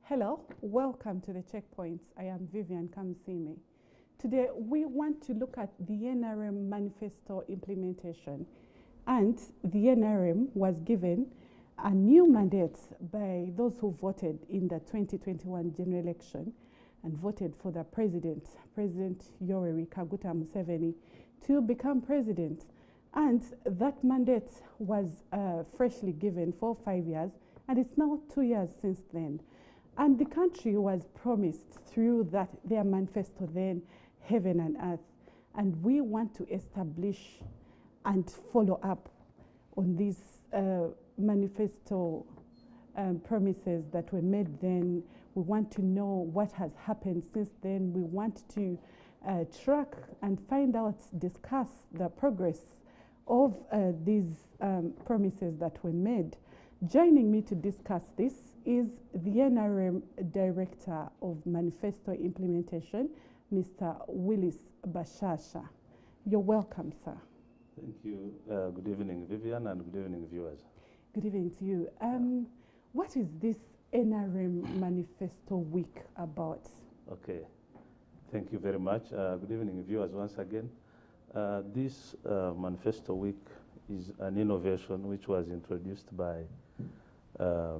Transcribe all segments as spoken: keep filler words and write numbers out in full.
Hello, welcome to the Checkpoints. I am Vivian Kamsime. Today we want to look at the N R M manifesto implementation, and the N R M was given a new mandate by those who voted in the twenty twenty-one general election and voted for the president, President Yoweri Kaguta Museveni, to become president. And that mandate was uh, freshly given for five years, and it's now two years since then. And the country was promised through that their manifesto then, heaven and earth. And we want to establish and follow up on these uh, manifesto um, promises that were made then. We want to know what has happened since then. We want to uh, track and find out, discuss the progress of uh, these um, promises that were made. Joining me to discuss this is the N R M Director of Manifesto Implementation, Mister Willis Bashasha. You're welcome, sir. Thank you. Uh, good evening, Vivian, and good evening, viewers. Good evening to you. Um, what is this N R M Manifesto Week about? Okay. Thank you very much. Uh, good evening, viewers, once again. Uh, this uh, Manifesto Week is an innovation which was introduced by uh,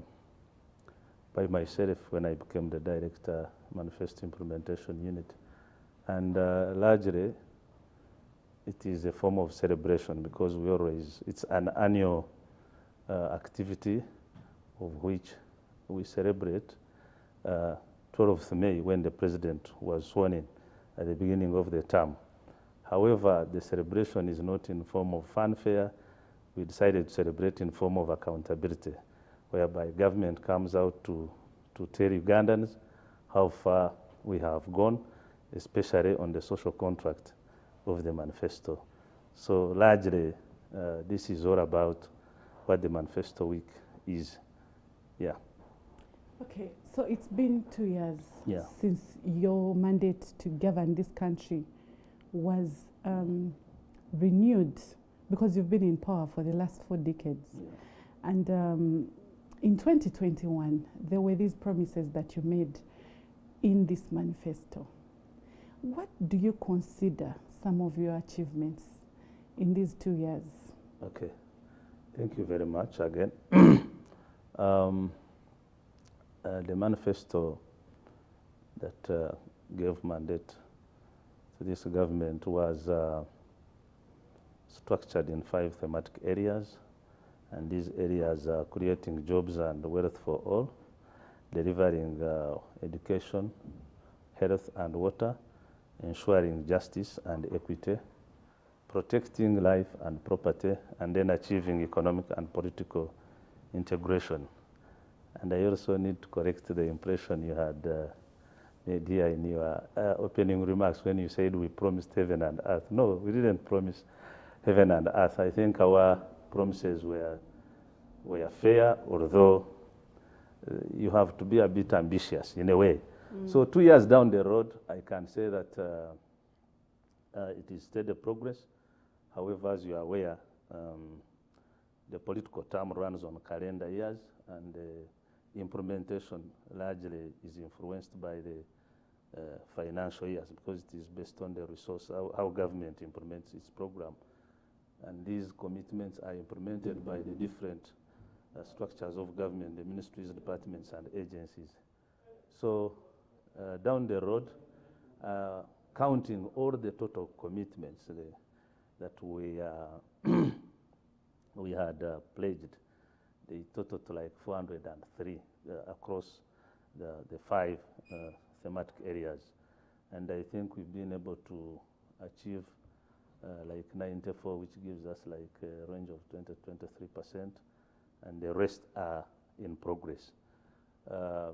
by myself when I became the Director, Manifesto Implementation Unit. And uh, largely, it is a form of celebration because we always, it's an annual uh, activity of which we celebrate uh, twelfth of May when the President was sworn in at the beginning of the term. However, the celebration is not in form of fanfare. We decided to celebrate in form of accountability, whereby government comes out to, to tell Ugandans how far we have gone, especially on the social contract of the manifesto. So largely, uh, this is all about what the Manifesto Week is. Yeah. Okay, so it's been two years yeah. since your mandate to govern this country was um, renewed, because you've been in power for the last four decades. Yeah. And um, in twenty twenty-one, there were these promises that you made in this manifesto. What do you consider some of your achievements in these two years? Okay, thank you very much again. um, uh, the manifesto that uh, gave mandate to this government was uh, structured in five thematic areas, and these areas are creating jobs and wealth for all, delivering uh, education, health and water, ensuring justice and equity, protecting life and property, and then achieving economic and political integration. And I also need to correct the impression you had uh, made here in your uh, opening remarks when you said we promised heaven and earth. No, we didn't promise heaven and earth. I think our promises were, were fair, although uh, you have to be a bit ambitious in a way. Mm. So two years down the road, I can say that uh, uh, it is steady progress. However, as you are aware, um, the political term runs on calendar years, and the implementation largely is influenced by the uh, financial years, because it is based on the resource, how, how government implements its program. And these commitments are implemented by the different uh, structures of government, the ministries, departments, and agencies. So uh, down the road, uh, counting all the total commitments the, that we, uh, we had uh, pledged, they total to like four hundred three uh, across the, the five uh, thematic areas. And I think we've been able to achieve uh, like ninety-four, which gives us like a range of twenty to twenty-three percent, and the rest are in progress. Uh,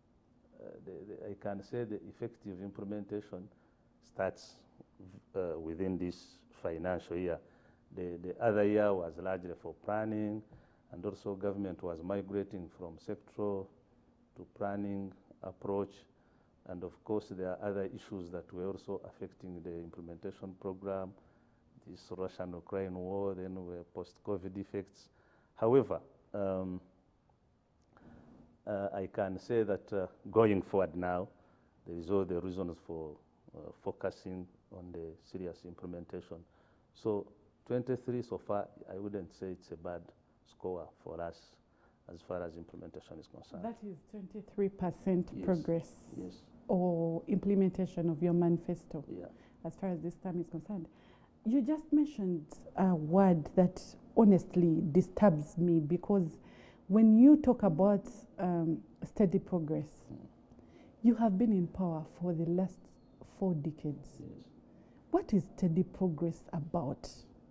the, the, I can say the effective implementation starts uh, within this financial year. The, the other year was largely for planning, and also government was migrating from sectoral to planning approach. And of course, there are other issues that were also affecting the implementation program, this Russian-Ukraine war, then were post-COVID effects. However, um, uh, I can say that uh, going forward now, there is all the reasons for uh, focusing on the serious implementation. So twenty-three so far, I wouldn't say it's a bad score for us as far as implementation is concerned. That is twenty-three percent Yes. progress Yes. or implementation of your manifesto Yeah. as far as this time is concerned. You just mentioned a word that honestly disturbs me, because when you talk about um, steady progress, Mm. you have been in power for the last four decades. Yes. What is steady progress about?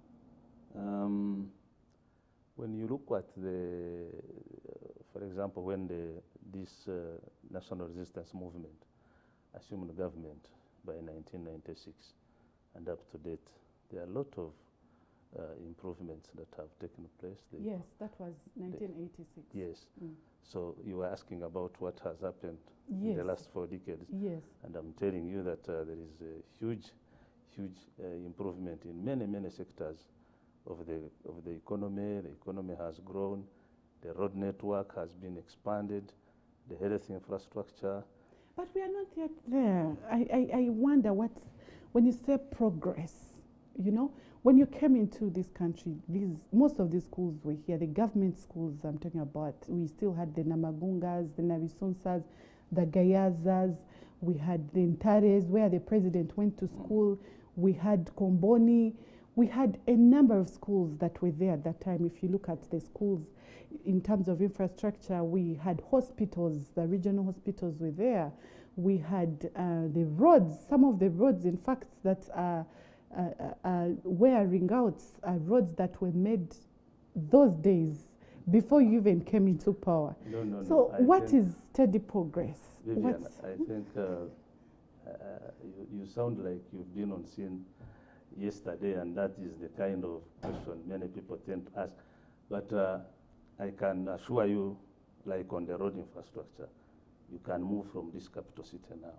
Um, when you look at the, uh, for example, when the, this uh, national resistance movement assumed government by nineteen ninety-six and up to date, there are a lot of uh, improvements that have taken place. The Yes, that was nineteen eighty-six. Yes. Mm. So you were asking about what has happened in the Yes. last four decades. Yes. And I'm telling you that uh, there is a huge, huge uh, improvement in many, many sectors of the, of the economy. The economy has grown. The road network has been expanded. The health infrastructure. But we are not yet there. I, I, I wonder what, when you say progress, you know, when you came into this country, these, most of these schools were here, the government schools I'm talking about. We still had the Namagungas, the Navisunsas, the Gayazas, we had the Ntares, where the president went to school. We had Komboni. We had a number of schools that were there at that time. If you look at the schools in terms of infrastructure, we had hospitals, the regional hospitals were there. We had uh, the roads, some of the roads, in fact, that are uh, uh, uh, wearing out, uh, roads that were made those days before you even came into power. No, no, So no. I what think, is steady progress? Vivian, What's- I think uh, uh, you, you sound like you've been on scene yesterday, and that is the kind of question many people tend to ask. But uh, I can assure you, like on the road infrastructure, you can move from this capital city now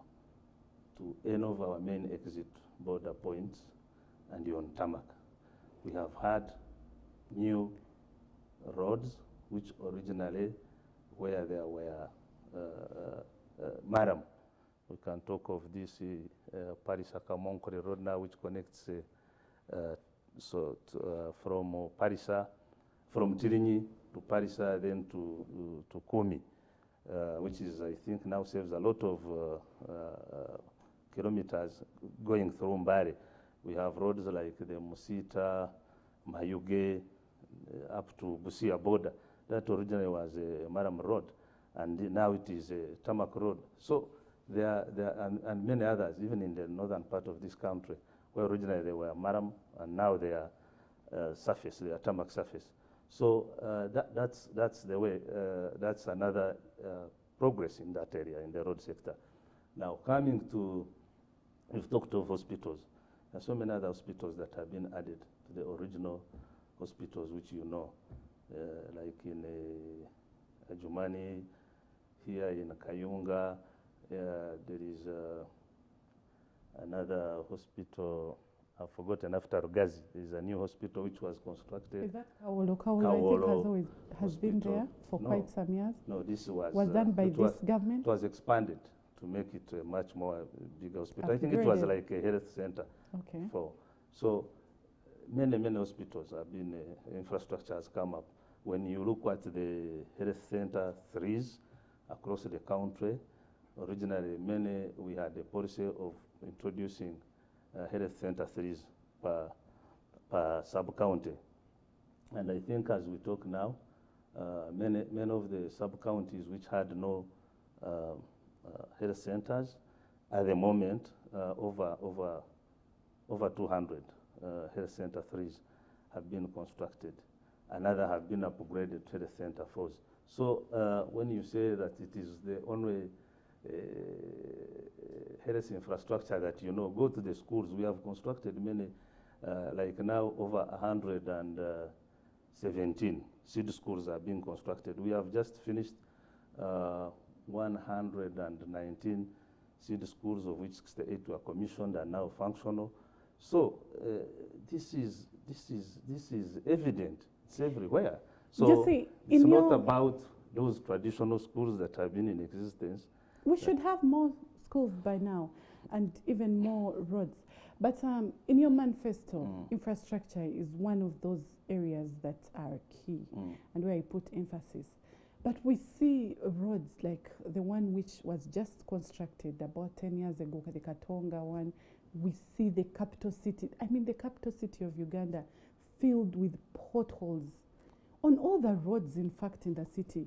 to any of our main exit border points, and you're on tarmac. We have had new roads, which originally, where there were uh, uh, uh, Maram. We can talk of this uh, Parisa-Kamonkore road now, which connects uh, uh, so to, uh, from uh, Parisa, from Tirinyi to Parisa, then to uh, to Komi, uh, which is, I think, now saves a lot of uh, uh, kilometers going through Mbare. We have roads like the Musita, Mayuge, uh, up to Busia border. That originally was a Maram road, and now it is a tarmac road. So there are, there are, and, and many others, even in the northern part of this country, where originally they were Maram, and now they are uh, surface, they are tarmac surface. So uh, that, that's, that's the way, uh, that's another uh, progress in that area, in the road sector. Now, coming to, we've talked of hospitals. There are so many other hospitals that have been added to the original hospitals, which you know, uh, like in uh, Ajumani, here in Kayunga, uh, there is uh, another hospital, I've forgotten, after Rugazi. There is a new hospital which was constructed. Is that Kawolo? Kawolo, I think, has Kawolo always has been Hospital. there for No. quite some years. No, this was Was uh, done by it this was, government? It was expanded to make it a much more uh, bigger hospital. I think it was Upgraded. like a health center. Okay. For so many many hospitals have been uh, infrastructure has come up. When you look at the health center threes across the country, originally many we had a policy of introducing uh, health center threes per per sub county, and I think as we talk now, uh, many many of the sub counties which had no uh, uh, health centers at the moment, uh, over over over two hundred uh, health center threes have been constructed. Another have been upgraded to health center fours. So uh, when you say that it is the only uh, health infrastructure that you know, go to the schools. We have constructed many, uh, like now over one hundred seventeen seed schools are being constructed. We have just finished uh, one hundred nineteen seed schools, of which sixty-eight were commissioned and now functional. So uh, this is this is this is evident. It's everywhere. So You see, it's in not your- about those traditional schools that have been in existence. We should have more schools by now and even more roads. But um, in your manifesto, Mm. infrastructure is one of those areas that are key Mm. and where I put emphasis. But we see roads like the one which was just constructed about ten years ago, the Katonga one. We see the capital city, I mean the capital city of Uganda, filled with potholes on all the roads, in fact, in the city.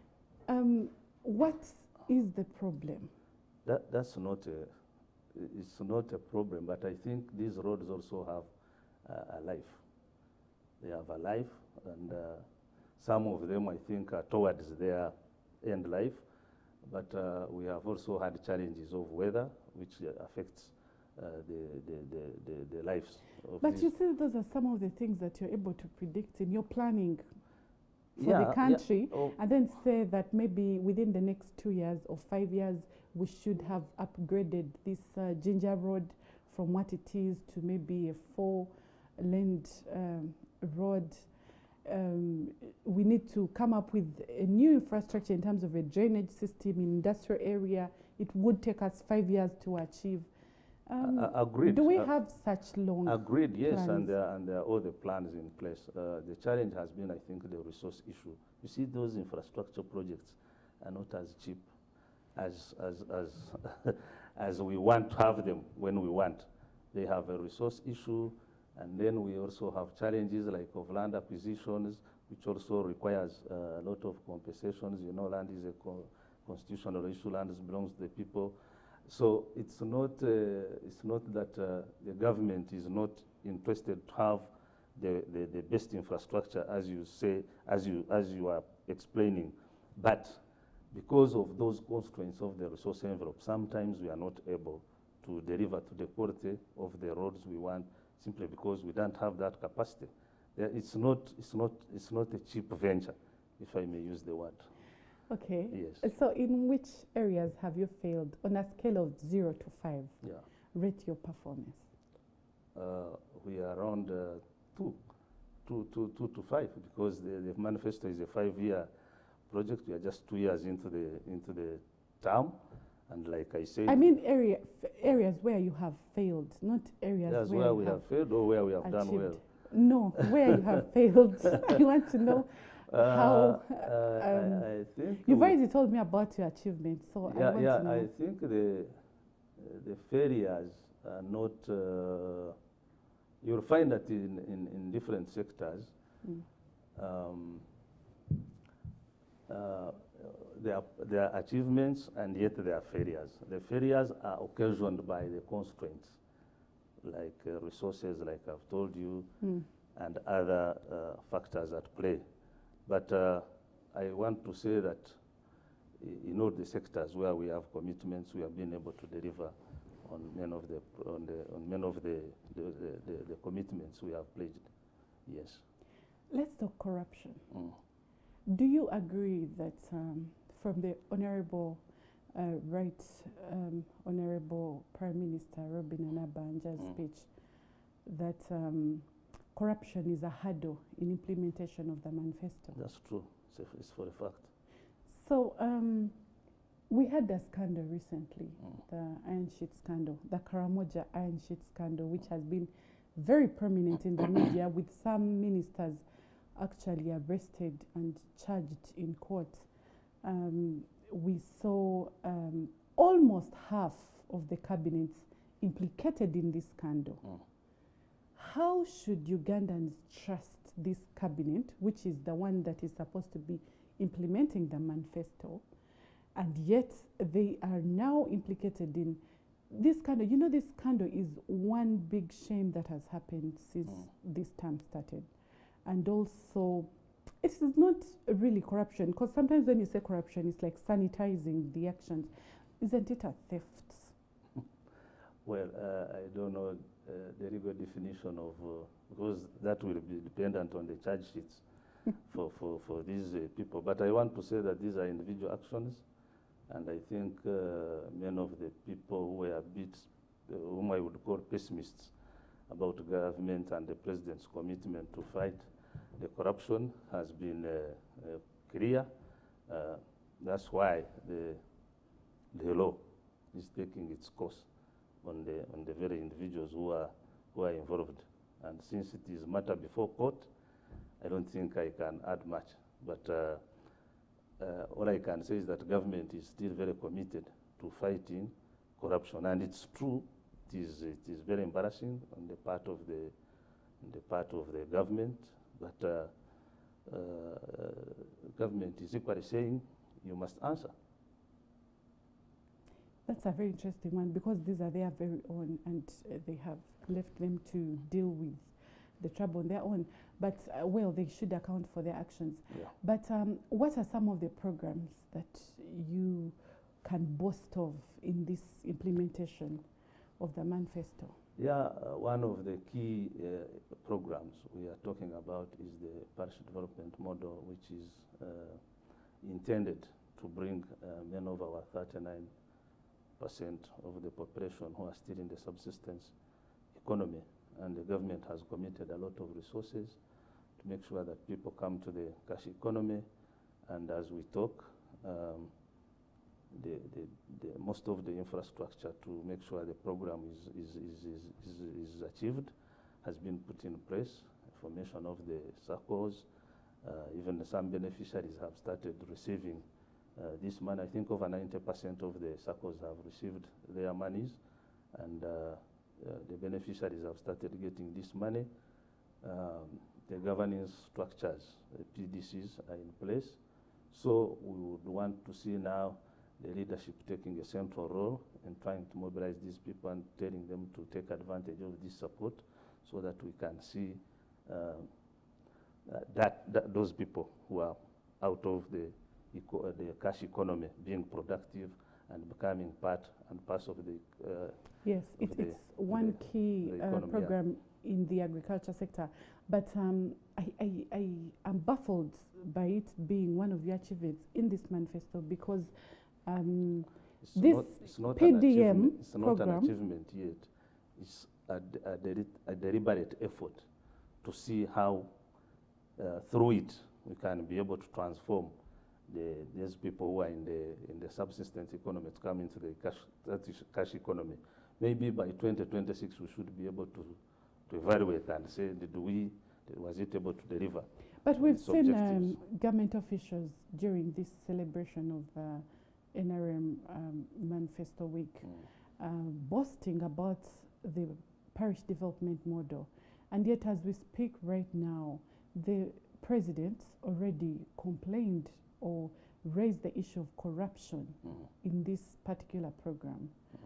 Um, what is the problem? That, that's not a, it's not a problem, but I think these roads also have uh, a life. They have a life, and uh, some of them, I think, are towards their end life. But uh, we have also had challenges of weather, which uh, affects uh, the, the, the, the, the lives of But these. you see, those are some of the things that you're able to predict in your planning for Yeah, the yeah. country, Oh. and then say that maybe within the next two years or five years, we should have upgraded this uh, Ginger Road from what it is to maybe a four-laned um, road. Um, we need to come up with a new infrastructure in terms of a drainage system in industrial area. It would take us five years to achieve. Um, Uh, agreed. Do we Uh, have such long? Agreed, yes, plans? and there, are- and there are all the plans in place. Uh, the challenge has been, I think, the resource issue. You see, those infrastructure projects are not as cheap as, as, as, as we want to have them when we want. They have a resource issue, and then we also have challenges like of land acquisitions, which also requires uh, a lot of compensations. You know, land is a co constitutional issue, land belongs to the people. So it's not, uh, it's not that uh, the government is not interested to have the, the, the best infrastructure, as you say, as you, as you are explaining. But because of those constraints of the resource envelope, sometimes we are not able to deliver to the quality of the roads we want, simply because we don't have that capacity. There, it's, not, it's, not, it's not a cheap venture, if I may use the word. Okay. Yes. So in which areas have you failed on a scale of zero to five? Yeah. Rate your performance. Uh, we are around uh, two, two, two, two to five, because the, the manifesto is a five-year project. We are just two years into the into the term, and like I said, I mean area, f areas where you have failed, not areas that's where, where you we have, have failed or where we have done achieved. well. No, where you have failed. I want to know how. Uh, uh, um, I, I think You've we- already told me about your achievements, so I yeah, want yeah. to know. I think the uh, the failures are not. Uh, you'll find that in, in, in different sectors, Mm. um, uh, there, are, there are achievements and yet there are failures. The failures are occasioned by the constraints, like uh, resources, like I've told you, Mm. and other uh, factors at play. But uh, I want to say that i- in all the sectors where we have commitments, we have been able to deliver on many of the on the on many of the the, the, the, the commitments we have pledged. Yes. Let's talk corruption. Mm. Do you agree that um, from the Honorable uh, Right um, Honorable Prime Minister Robin Anabanja's Mm. speech that um, corruption is a hurdle in implementation of the manifesto? That's true. It's, a, it's for a fact. So um, we had a scandal recently, Mm. the Iron Sheet scandal, the Karamoja Iron Sheet scandal, which has been very prominent in the media, with some ministers actually arrested and charged in court. Um, we saw um, almost half of the cabinets implicated in this scandal. Mm. How should Ugandans trust this cabinet, which is the one that is supposed to be implementing the manifesto, and yet they are now implicated in this scandal? You know, this scandal is one big shame that has happened since Mm. this term started. And also, it is not really corruption, because sometimes when you say corruption, it's like sanitizing the actions. Isn't it a theft? Well, uh, I don't know uh, the legal definition of, uh, because that will be dependent on the charge sheets for, for, for these uh, people. But I want to say that these are individual actions, and I think uh, many of the people who were a bit, uh, whom I would call pessimists about government and the president's commitment to fight the corruption has been uh, uh, clear, Uh, that's why the, the law is taking its course on the, on the very individuals who are, who are involved. And since it is matter before court, I don't think I can add much. But uh, uh, all I can say is that government is still very committed to fighting corruption. And it's true, it is, it is very embarrassing on the part of the, on the, part of the government, but uh, uh, government is equally saying you must answer. That's a very interesting one, because these are their very own, and uh, they have left them to deal with the trouble on their own. But, uh, well, they should account for their actions. Yeah. But um, what are some of the programs that you can boast of in this implementation of the manifesto? Yeah, uh, one of the key uh, programs we are talking about is the parish development model, which is uh, intended to bring uh, many of our thirty-nine percent of the population who are still in the subsistence economy. And the government has committed a lot of resources to make sure that people come to the cash economy. And as we talk, um, the, the, the most of the infrastructure to make sure the program is, is, is, is, is, is achieved has been put in place. Formation of the circles, uh, even some beneficiaries have started receiving uh, this money. I think over ninety percent of the circles have received their monies, and uh, uh, the beneficiaries have started getting this money. Um, the governance structures, the P D Cs are in place. So we would want to see now the leadership taking a central role in trying to mobilize these people and telling them to take advantage of this support, so that we can see uh, that, that those people who are out of the, eco uh, the cash economy being productive and becoming part and parcel of the uh, Yes, it, the, it's one the, key the uh, economy, program yeah. in the agriculture sector. But um, I, I, I am baffled by it being one of your achievements in this manifesto, because um, it's this not, it's not P D M an it's not program, an achievement yet. It's a, a, deli a deliberate effort to see how uh, through it we can be able to transform the, these people who are in the, in the subsistence economy to come into the cash, cash economy. Maybe by twenty twenty-six we should be able to, to evaluate and say, did we, was it able to deliver? But we've seen um, government officials during this celebration of uh, N R M um, Manifesto Week mm. uh, boasting about the parish development model. And yet, as we speak right now, the president already complained or raised the issue of corruption mm. in this particular program. Mm.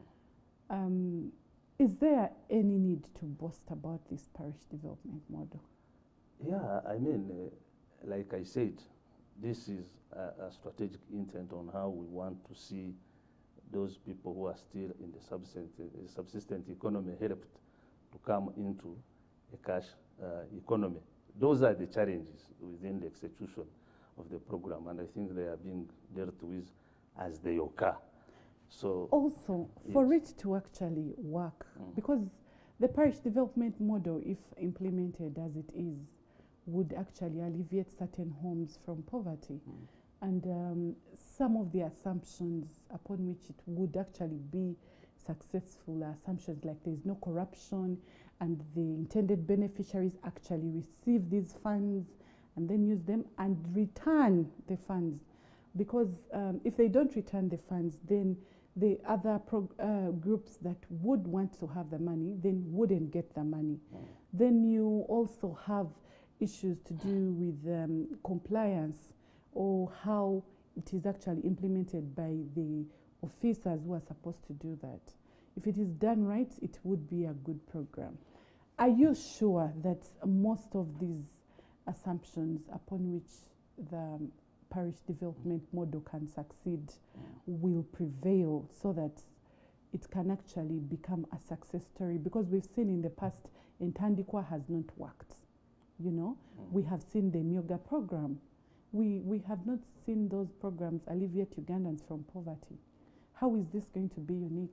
Um, is there any need to boast about this parish development model? Yeah, I mean, uh, like I said, this is a, a strategic intent on how we want to see those people who are still in the subsistent, uh, subsistent economy helped to come into a cash uh, economy. Those are the challenges within the execution of the program, and I think they are being dealt with as they occur. So also, yes. for it to actually work, mm. because the parish development model, if implemented as it is, would actually alleviate certain homes from poverty. Mm. And um, some of the assumptions upon which it would actually be successful are assumptions like there's no corruption, and the intended beneficiaries actually receive these funds and then use them and return the funds. Because um, if they don't return the funds, then the other prog uh, groups that would want to have the money then wouldn't get the money. Mm. Then you also have issues to do with um, compliance, or how it is actually implemented by the officers who are supposed to do that. If it is done right, it would be a good program. Are you sure that most of these assumptions upon which the parish development model can succeed will prevail, so that it can actually become a success story? Because we've seen in the past, Ntandikwa has not worked. You know, mm. we have seen the Myoga program. We, we have not seen those programs alleviate Ugandans from poverty. How is this going to be unique?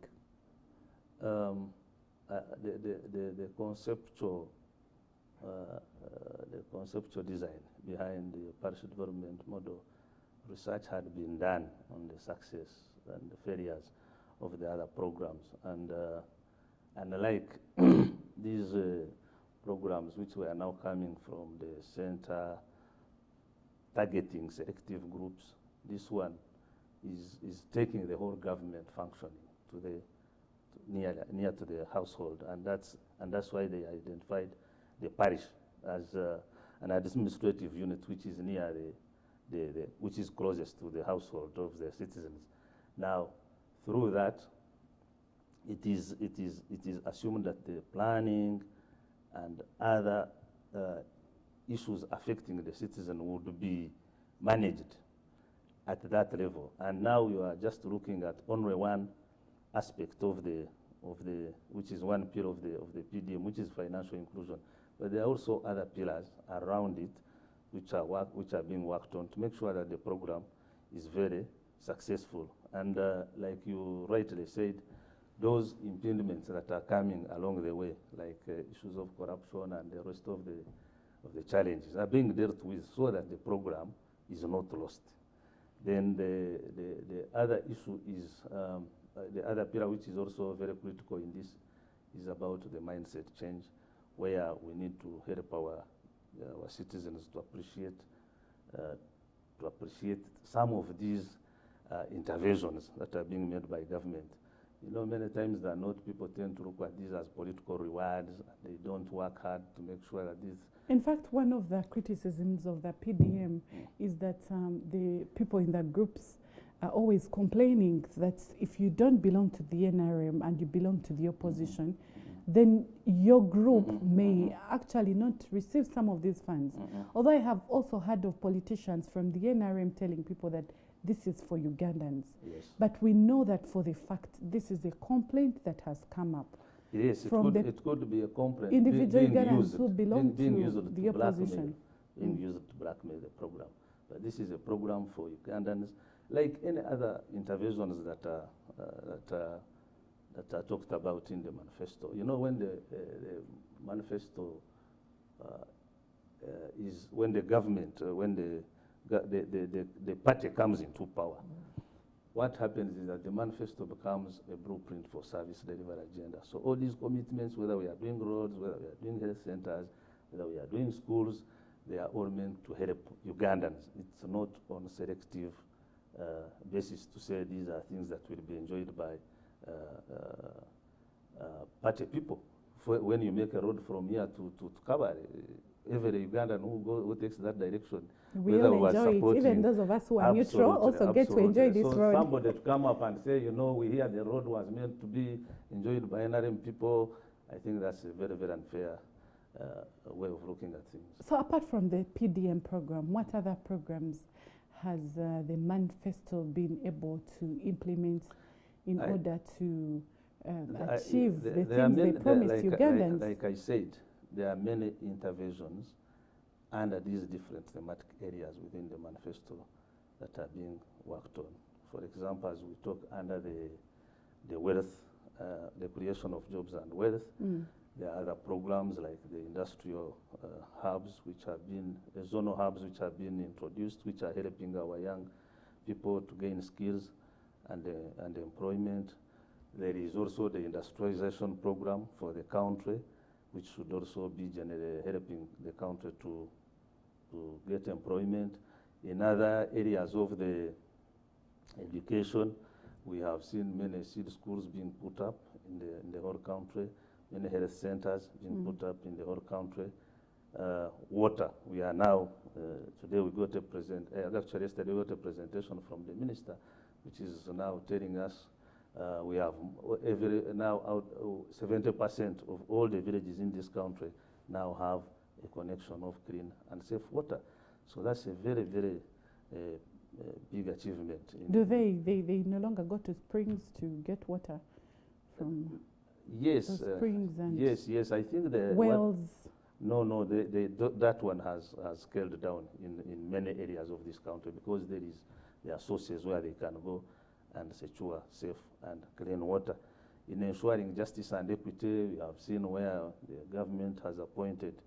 Um, uh, the, the, the, the conceptual uh, uh, the conceptual design behind the parish development model research had been done on the success and the failures of the other programs. And, uh, and like these uh, programs which were now coming from the center, targeting selective groups, this one is, is taking the whole government functioning to the, to near, near to the household. And that's, and that's why they identified the parish as uh, an administrative unit which is near the, the, the, which is closest to the household of the citizens. Now, through that, it is, it is, it is assumed that the planning and other uh, issues affecting the citizen would be managed at that level. And now you are just looking at only one aspect of the, of the, which is one pillar of the, of the P D M, which is financial inclusion. But there are also other pillars around it which are, work, which are being worked on to make sure that the program is very successful. And uh, like you rightly said, those impediments that are coming along the way, like uh, issues of corruption and the rest of the, of the challenges, are being dealt with so that the program is not lost. Then the, the, the other issue is, um, uh, the other pillar which is also very critical in this is about the mindset change, where we need to help our, uh, our citizens to appreciate, uh, to appreciate some of these uh, interventions that are being made by government. You know, many times that not people tend to look at these as political rewards. They don't work hard to make sure that this. In fact, one of the criticisms of the P D M mm. is that um, the people in the groups are always complaining that if you don't belong to the N R M and you belong to the opposition, mm-hmm. then your group mm-hmm. may mm-hmm. actually not receive some of these funds. Mm-hmm. Although I have also heard of politicians from the N R M telling people that this is for Ugandans. Yes. But we know that for the fact this is a complaint that has come up. Yes, it could, it could be a complaint. Individual being Ugandans used, who belong being, being to used the to opposition. Being mm. used to blackmail the program. But this is a program for Ugandans, like any other interventions that are, uh, that are, that are talked about in the manifesto. You know, when the, uh, the manifesto uh, uh, is, when the government, uh, when the The, the, the, the party comes into power, mm. what happens is that the manifesto becomes a blueprint for service delivery agenda. So all these commitments, whether we are doing roads, whether we are doing health centers, whether we are doing schools, they are all meant to help Ugandans. It's not on a selective uh, basis to say these are things that will be enjoyed by uh, uh, uh, party people. For when you make a road from here to, to, to Kabale, every Ugandan who, go, who takes that direction, we all enjoy it. Even those of us who are neutral also get to enjoy this so road. Somebody to come up and say, you know, we hear the road was meant to be enjoyed by N R M people, I think that's a very, very unfair uh, way of looking at things. So apart from the P D M program, what other programs has uh, the manifesto been able to implement in I, order to um, achieve I, the, the things many, they promised like, Ugandans? Like, like I said, there are many interventions under these different thematic areas within the manifesto that are being worked on. For example, as we talk under the, the wealth, uh, the creation of jobs and wealth, mm. there are other programs like the industrial uh, hubs, which have been, the zonal hubs which have been introduced, which are helping our young people to gain skills and, uh, and employment. There is also the industrialization program for the country, which should also be generally helping the country to, to get employment. In other areas of the education, we have seen many seed schools being put up in the, in the whole country, many health centers being mm. put up in the whole country. Uh, water, we are now, uh, today we got a present, uh, actually yesterday we got a presentation from the minister, which is now telling us Uh, we have every, now out seventy percent of all the villages in this country now have a connection of clean and safe water. So that's a very, very uh, uh, big achievement. Do they, they, they no longer go to springs to get water from yes, uh, springs and yes, yes, I think the wells? No, no, they, they, that one has, has scaled down in, in many areas of this country because there is, there are sources where they can go and secure safe and clean water. In ensuring justice and equity, we have seen where the government has appointed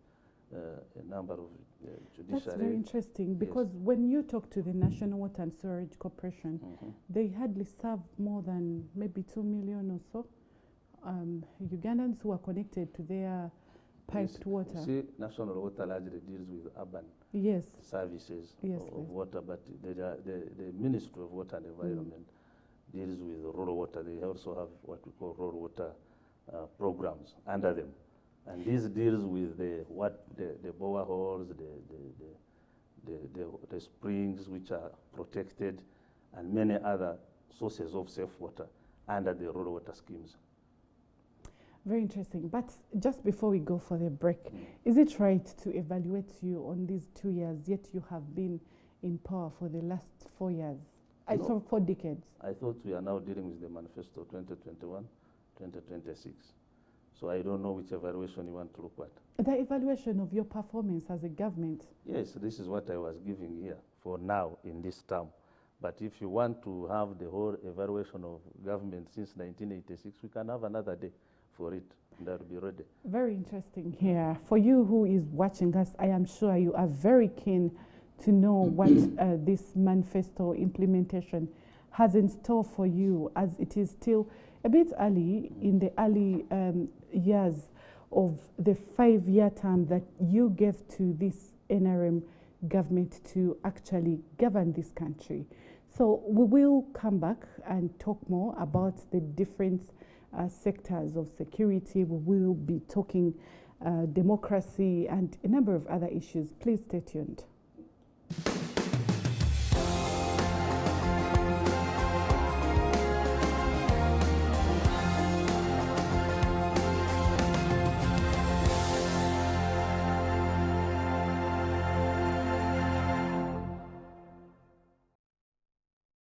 uh, a number of uh, judiciary. That's very interesting because yes. when you talk to the National Water and Sewerage Corporation, mm-hmm. they hardly serve more than maybe two million or so um, Ugandans who are connected to their piped yes. water. You see, National Water largely deals with urban yes. services yes, of, of water, but the, the, the Ministry of Water and Environment mm. deals with rural water. They also have what we call rural water uh, programs under them. And this deals with the what the, the boreholes, the the, the, the, the, the springs which are protected, and many other sources of safe water under the rural water schemes. Very interesting. But just before we go for the break, mm. is it right to evaluate you on these two years, yet you have been in power for the last four years? I no. saw four decades. I thought we are now dealing with the manifesto twenty twenty-one, twenty twenty-six. So I don't know which evaluation you want to look at. The evaluation of your performance as a government. Yes, this is what I was giving here for now in this term. But if you want to have the whole evaluation of government since nineteen eighty-six, we can have another day for it, and that will be ready. Very interesting here. For you who is watching us, I am sure you are very keen to know what uh, this manifesto implementation has in store for you, as it is still a bit early in the early um, years of the five-year term that you gave to this N R M government to actually govern this country. So we will come back and talk more about the different uh, sectors of security. We will be talking uh, democracy and a number of other issues. Please stay tuned.